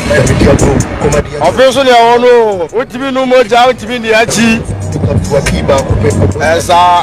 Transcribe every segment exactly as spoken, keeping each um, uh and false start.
Officially, I know what you mean no more job, what you mean the Achi. As a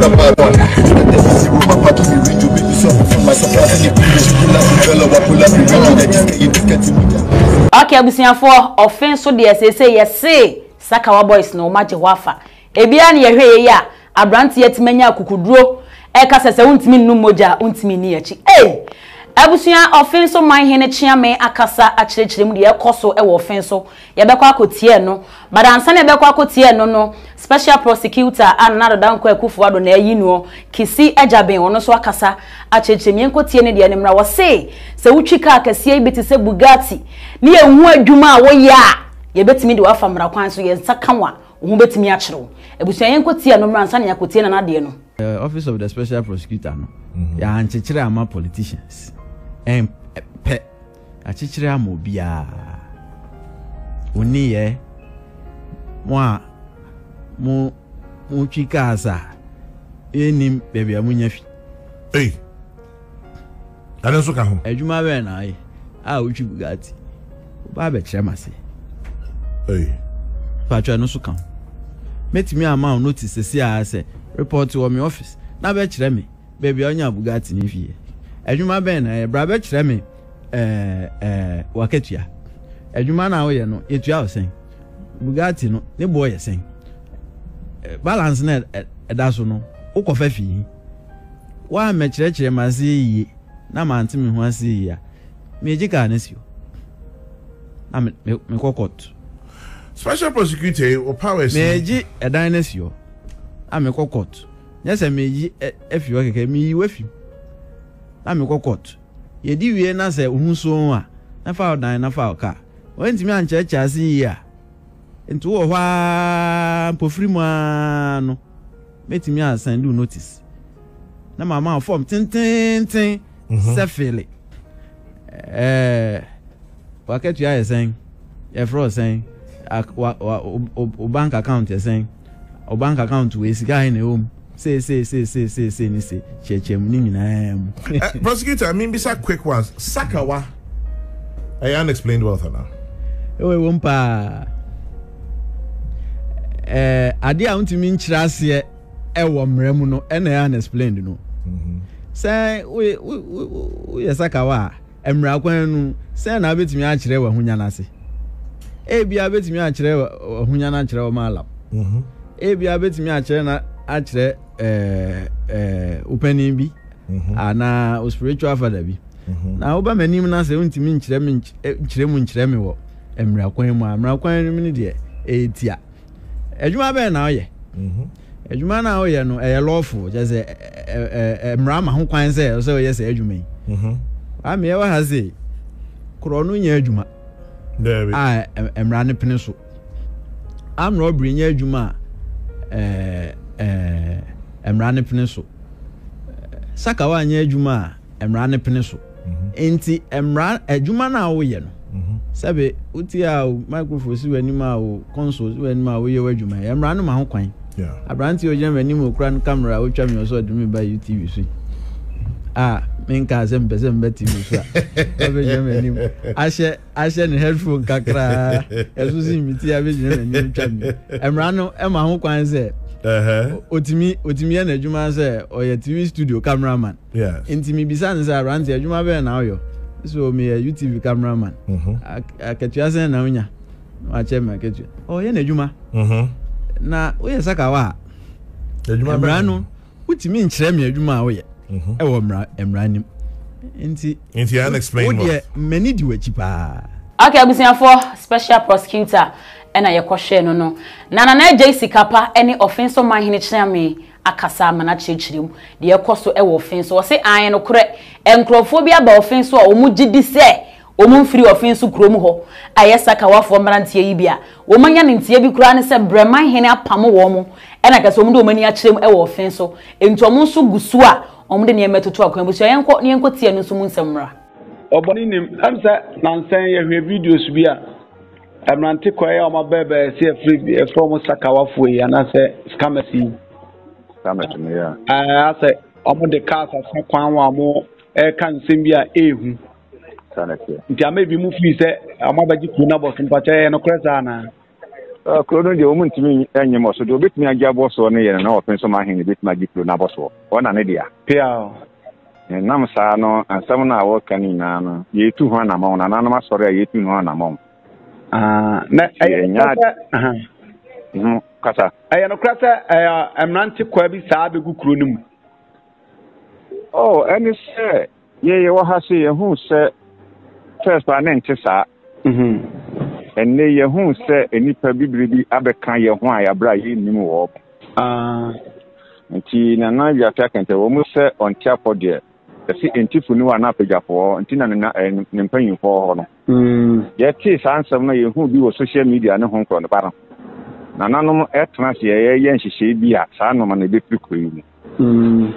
okay, I'm saying for offense, so they say, yes, say, Sakawa boys no matter wafa. Ebiani ye hwe ya, abranti yet menya kukudro, eka sese untimi no moja, untimi ni echi. Eh! Abusuya offenso man hene chiame akasa achirechire mu de ekoso e wo offenso ye bekwa akotie no but ansa na bekwa akotie no no special prosecutor another danko ekufu ado na ayi no kisi ajaben ono so akasa achirechire mi enkotie ne de ne mra wo se se wutwika akase ibeti se Bugatti ne ehu adwuma a wo ya ye betimi de wafa mra kwan so ye nsakanwa wo betimi achiro abusuya enkotie no mra ansa na yakotie na na de no office of the special prosecutor no ya anchechire ama politicians em pe achichire ama obia oni ye mo mo mo twika asa enim bebe amunya fi eh ana so ka ho adwuma be na ai a utwi Bugatti ba be kire mase eh pa twa no so ka metimi ama notice se a se report to my office na be kire me bebe onya Bugatti ni fi adwuma be na bra be kire me eh eh waketua adwuma na wo ye no etua wo sen Bugatti no ne boy ye sen balance na eda so no ukofa fi wa me kire kire mase yi na mante me ho ase yi a me jika na sio na me me kokot special prosecutor or powers me ji edan na sio a me kokot nyese me yi efi o keke me yi wafi na me kokot ye di wie na se ohunso a na fa odan na fa oka wentimi anche chase yi a ntu wo hwa pofiri mu ano metimi a send you notice na mama form tin tin tin se fele eh packet ya esen e fro sen o bank account esen o bank account we sika hin e home say say say say say say ni say chechem ni nyina am prosecutor I mean bisa quick ones Sakawa I unexplained wealth now e we won pa eh ade a untimi nkyira ase e wo mremu no e na unexplained no mhm say we we Sakawa emra kwan nu say na betimi a kire wa hunya na se e bia betimi a kire wa hunya na kire wa malam mhm e bia betimi a kire na a kire eh eh upeni bi ana o spiritual father bi na oba manim na se untimi nkire me nkire mu nkire me wo emra kwan mu amra kwan mu ni de e tia adwuma be na oye mhm adwuma na oye no e lawful just e emra ma ho kwan se so oye se adwuma yi mhm ame wa ha se kro no nya adwuma there ah emra ne pene so amra obri nya adwuma eh eh emra ne pene so Sakawa nya adwuma emra ne pene so enti emra adwuma na oye no sabe uti a microphone si wani ma o console si wani ma o ye wadwuma emra no ma ho kwan yeah abranti o je mani mo kura no camera o twa me so de me ba U T V so ah menka ze mbeze mbe T V so abe je mani ahye ahye ne headphone kakra esu si miti abe je mani twa me emra no e ma ho kwan ze eh otimi otimi ya na adwuma ze o ye T V studio cameraman yeah intimi bisa ne za abranti adwuma be na oyo so me a U T V cameraman mhm aketua sen na unya wa chema aketua oh ye na adwuma mhm na wo ye Sakawa adwuma be no utimi nkyere me adwuma wo ye mhm e wo mra emranim enti enti unexplained wo ye mani di wachi pa okay abusiafo special prosecutor ena ye kwhwe no no na na na J C Kapa any offense man hene kyerɛ me akasa mana kyerɛkyerɛm de ekoso e wo offense wo se an no korɛ enkrofo bi aba offense a omu gidi sɛ omu free offense krom ho aye Sakawa fo mrantie yi bia wo manya ne ntie bi kura ne sɛ breman hene apam wo mu ena kase omu de omani akyerɛm e wo offense enti omu nso gusu a omu de ne emetoto akwan bu so yenko ne yenko tie no nso mu nsemra oboni nim amsa nansan ye hwe videos bi a amrante kwaye o mabebe se free e from Sakawa fo yi ana se scammers scammers me ya ah say omo de cars asakwan wa mo e kan nsem bi a ehu sanate nti ama bi mu fi se amabaji kuna boss mpacha no kwesa na uh krono de omu ntimi enye mo so de obetimi agya boss o ne ye na open so ma hin betimi agi krono boss o ona ne dia pia nam sa no ansam na wo kani na no ye tu ho na ma na na ma sori ye tu ho na ma ah na enya aha mhm kasa aya no krasa aya emrante kwa bi saa be gu krono mu oh any say ye ye wo ha se ye hu se first pa na nti sa mhm enne ye hu se enipa bibiri bi abeka ye ho ayabra ye nim wo ah nti na na ya ta kente wo mu se on tiapo de esi entifu ni wa na pejafo nti na na mpanyinfo ho no mm ye ti sansam na ye hu bi wo social media ne ho nkro no bara na nanom etna se ye ye nhihye bi a sa no ma na be pikuru mu mm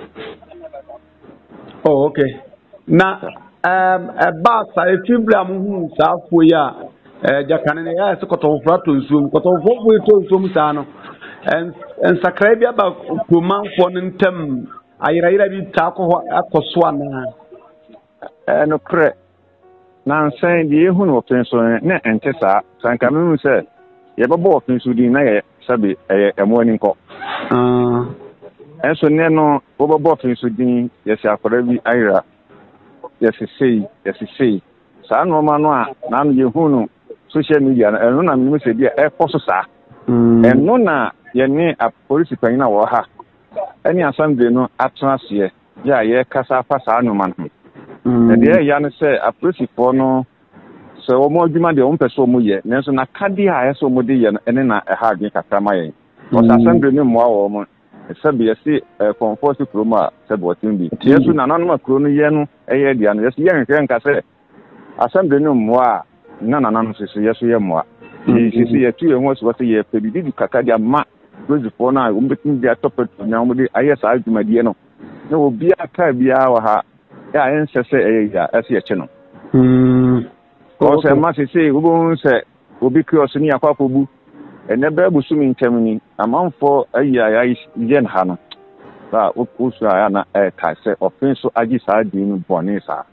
oh okay na um about sa efibra mu hu sa afo ya eh jakane ne ya se kotofra to nsuom kotofo bo to nsuom sa no en en sakra bia ba kumanfo ntem ayirayira bi ta ko akoso ana eh no kre na nsan die hu no penso na ente sa sanka memu se ye bebo penso di na ye sabe eh emo ani nko ah enso ne no wo bebo penso di ye se akora bi ayira ye se sei ye se sei sa no ma no a na no ye hu no social media no na memu se dia e koso sa eno na ye ne a police panina wo ha any assembly no atransie ya ye kasa pasa anuman ho e de ya no se apolisipo no so wo mo adwuma de wo mpese wo ye nenso na kadi a ye so mo de ye no ene na e ha adwen kakra ma ye o assembly no mo awo mo sabi ye si comfort kroma sabi wotin bi yesu na nanu makro no ye no e ye dia no yesu ye nhwe nka se assembly no mo a na na nanu se yesu ye mo a sisi ye tu ye ho so ye pe bi di kakadi ama for now, um, between the top of now, I guess I'll do my dear. No, no, be a car be our yeah, I answer say, as a channel. Hm, also, I must say, we won't say, we'll be curious in your papa boo, and never was swimming termini, a month for a year, I yen Hannah. But what was I a say, or friends so I just had been born in, sir.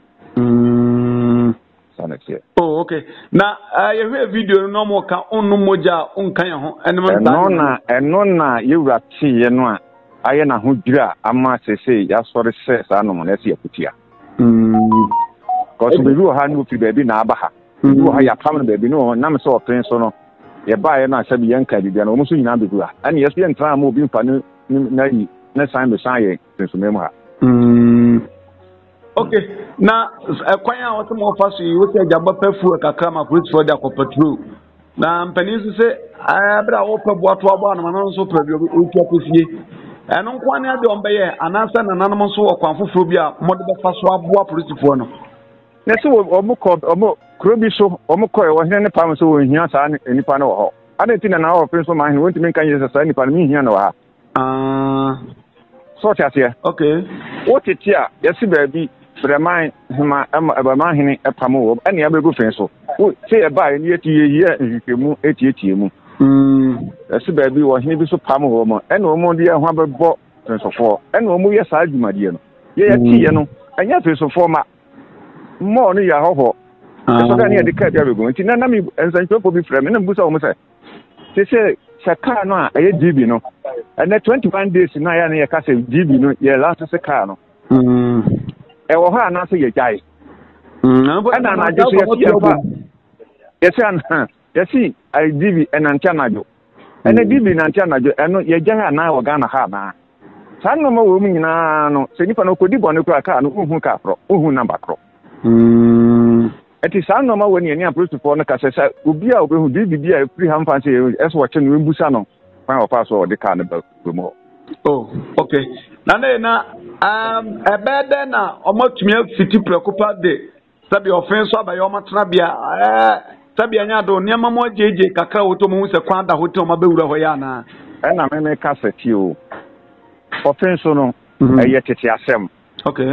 Hm, oh, okay. Now, I have a video no more can on no moja on Kaya and Nona and Nona, you rat see, and one. I am a hudra, I must say, yes, for the says, I know, let's see a putia. Hm, because we do have no baby Nabaha. You have a common baby, no, and I'm so a prince or no. You buy and I said, young Caddy, and almost in Abigua. And yes, we can try moving for no, next time beside since remember. Hm. Okay, now, kwanya watu mwafasu yote jamba pefu kakama police for the patrol. Na mpenizi se abra opa bwatu abo na manano so prebi otu akofie. Eno nkwane ade ombeye anasa na nanam so okwanfofo bia mode be faso abo police for no. Na se omo ko omo krobi so omo ko e wo hene ne pam so wo hia sa nipa na wo ho. Ade ti na na wo prince ma hin wonti men kan yesa sa nipa na mi hia na wo ha. Ah. So tiatia. Okay. Wo titia yesi baabi Bremai, Hima, Emma, Henny, a Pamo, any other good friend. So, say a buy near to ye here, and you can move eighty eight. Hm, as a baby was maybe so Pamo, and no more dear Humber bought, and so forth, and no more yes, I do, my dear. Yea, you know, and yet so former more near Hoho. So then the cat ever going to Nanami and San Jopo be friend, and Busa almost said, they say, Sakana, a G B, no, and that twenty one days in Naya Castle G B, no, yeah, last Sakano. Hm. E wo ha na so ye jai mm na na je so ye fa ye se an ye si I D B en antia najo en D B na antia najo eno ye jai na wo Ghana ha na san no ma wo mu nyina no se nipa no kodi bone kura ka no uhu ka pro uhu number kro mm eti san no ma wo ni ani approach for no ka se se obi a obehu D B bi a free ham fan se eso wo che no embusa no fan of pass wo de ka na ba mo. Oh, okay. Na na um ebede na omotumi afiti preocupa de sabi offense abaye omatena bia eh sabi anya do niam mo jeje kakra woto mo se kwanda hotel ma bewura ho ya na e na me me kaseti o offense no eye tete asem. Okay.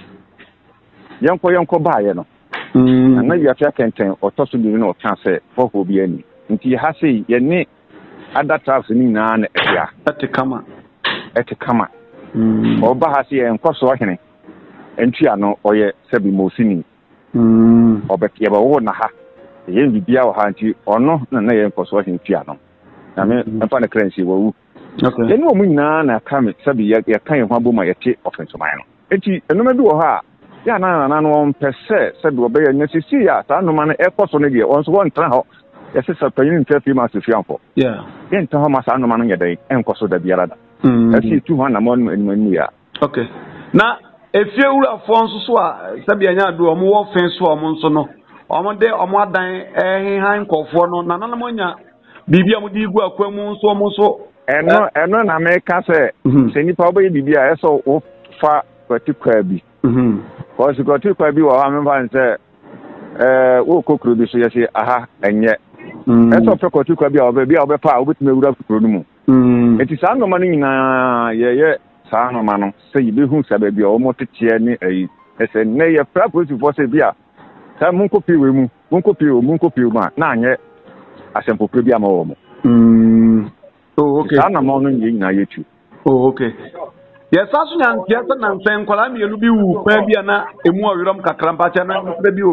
Yanko yanko baaye no mm na ya tia kenten otoso bi no kan se fofo bi ani nti ha sei ye ne other tracks ni na na etia ate kama ete kama mm oba ha se enkoso ohene entua no oye sabi mosini mm obet ye ba wo na ha yen bibia wo hanti ono na na yen koso hintia no na me mfa na currency wo okay yen wo munyina na ka me sabi ya kan ho aboma yete offense man no enti enoma bi wo ha ya na na no on pese sabi wo be ya nyasisi ya ta no man e koso no de on so won tra ho yesi sapanyin ntafi ma so fianfo yeah yen ta ho ma sa no man nyedai en koso da biara da esi two hundred na mo no ya okay na efie wura fo nso so a sabi anya do omo wo fen so omo nso no omo de omo adan eh han kofo no na nana monya bibia mo di gu akwamu nso omo so eno eno na me ka se se nipa obo bibia eso wo fa kwatikwa bi mhm ko si kwatikwa bi wo ha me fa nse eh wo kokro bi so yesi aha enye eso fa kwatikwa bi obo bia obo pa obetime wura kokro no mu mhm eti sa no ma nyina ye ye sa no ma no se yibe hu sa ba bia o mo tete ni ai ese ne ye fra police force bia sa mun kopi we mu mun kopi o mun kopi o ma na anye asempo pre bia ma wo mo mm oh okay sa na ma no nyi na yetu oh okay yes aso nya ntia sa na nfen kwala mi elu bi wu pa bia na emu owirom kakra mpacha na pre bi o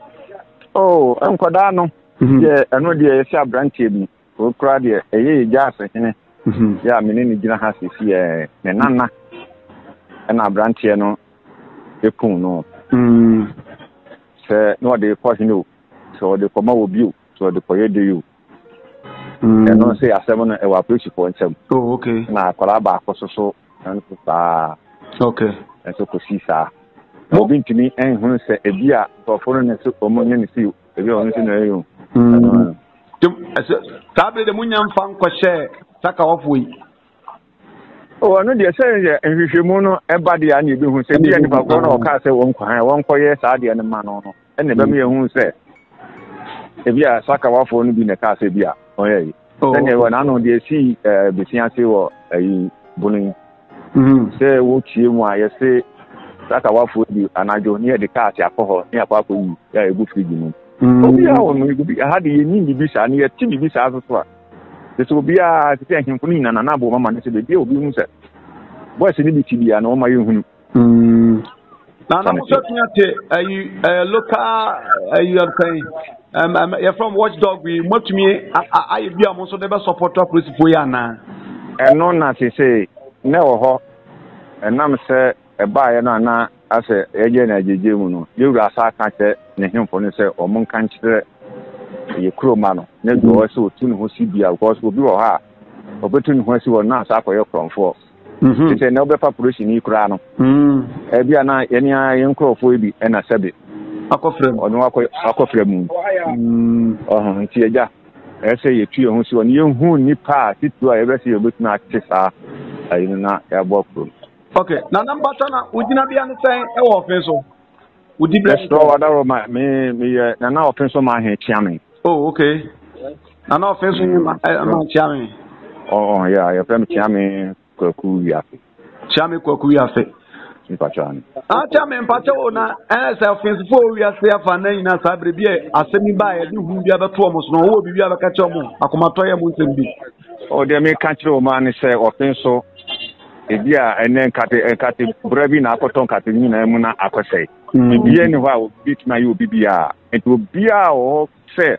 oh enkoda no ye eno de ye sia branche bi o kra de eye ja asehene mhm ya mene ni gina ha sisi e ne nana na branche no epun no mm se no de ko hinu so de ko ma wo biu so de ko ye de you mm e no se asem no e wa approach for nsem oh okay na akwara ba akoso so en so sa okay en so ko si sa mo bintimi en hu se e bia to fo no ne so o mo nye ne si e bia o no se no e yo mm tabre de munya mfa nko hye Sakawa Boy oh no de say ye nhwehwemu no e ba de ya na ebi hu se bia ni ba ko no ka se won kwa won koye sa de ne ma no no e ne ba me hu se e bia Sakawa Boy no bi ne ka se bia oye then e wona no de si besia se wo ayi bunin mhm se wo tie mu a ye se Sakawa Boy bi anajo ni e de ka ati akoho ni apa ko yi ya egu frigi mu obi a won egu bi ha de ye ni bi sa ni ye ti bi sa so so a so obi a ti ahemfo ni na na bo mama ne se be obi hu se boys ni bi ti bia na o ma ye hu mm na na mo so tia te ayi local ayi Akan um you're from Watchdog we motumi ayi bia mo so de be support police for ya na eno na se se ne wo ho enam se e ba ye na na ase eje na jeje mu no yewura asa ka che ne hemfo ne se o mon kan kire ye kroma no ne do so tunu ho si bia because obi wo ha obetunu ho si wo na asa akoye kromfo mhm se ne obefa police ni kura no mhm e bia na ye ni ayen krofo bi e na sebe akofrem onu akofrem mm oh nti eja e se ye tue ho si wo ne ye hu ni pa titu a ye be se ye betunu atisa ayi na ya bo pro okay na number tana ujina bia ne sen e wo ofen so udi bia so wadaro ma me me na na ofen so ma he chiame oh okay na na ofen so ma ma chiame oh oh yeah ya pem chiame kwaku ya chiame kwaku ya fe mpachani ah chiame mpacha ona eh se ofen so fo wi ase afa na ina sabre bia asemi ba ya di hu bia beto omo so no wo bibia be ka che omo akomato ya mo nsem bi oh de me ka kire o ma ni se ofen so ebia enen kate kate brabi na akoton kate ni na emu na akose bibia ni wa bit na yo bibia ento bia o se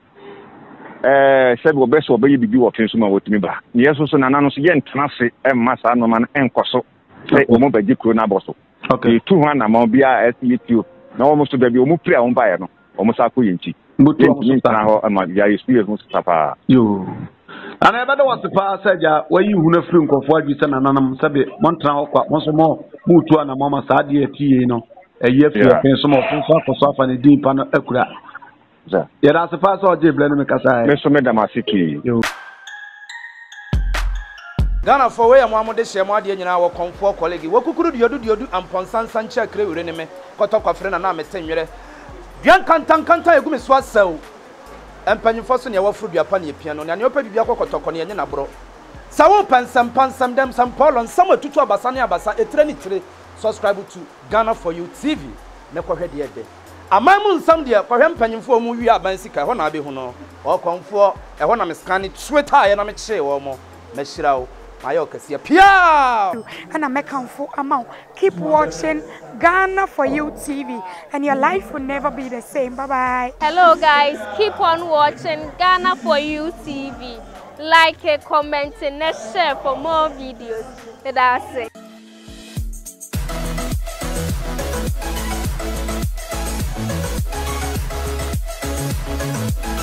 eh se bo beso obaye bibi wo fin so ma wotimi ba yeso so na nanu so ye ntana se e masa no ma na enkoso se o mo baji kro na boso okay two hundred na ma bia S E T na o mo so da bi o mo pre a on ba ye no o mo sa ko yenti mbutu o mo so ta ho ma ya experience mo so pa yo ana ebe da wasifa saja wayi huna free nkofo adwi se na nanam sabe montra okwa monso mo mutu ana mama saade etie no eye fi ofen so mo fun so akoso afa ne din pa no akura za ya da sifa so je ble no me kasa me so me da masiki Ghana for we am amode hye mo ade nyina wo konfo colleague wo kukuru diodu diodu amponsan sanche kre wure ne me kotokwa fre na na metenwere bian kantan kantan egumi so asew empanyifo so ne wafuru duapa ne pia no ne ne opa bibia kokotoko ne nye na bro sawo pansam pansam dem sam polon sam atutu abasa ne abasa etre ni tire subscribe to Ghana for You T V ne kohwe de ede amamu nsam de kohwe empanyifo mu wi aban sika ho na abe hu no o konfo e ho na me scan Twitter ye na me kye wo mo me hyirawo Ayo kesi pia. And I'm for amount. Keep watching Ghana for You T V, and your life will never be the same. Bye bye. Hello guys, keep on watching Ghana for You T V. Like, a comment, and share for more videos. That's it.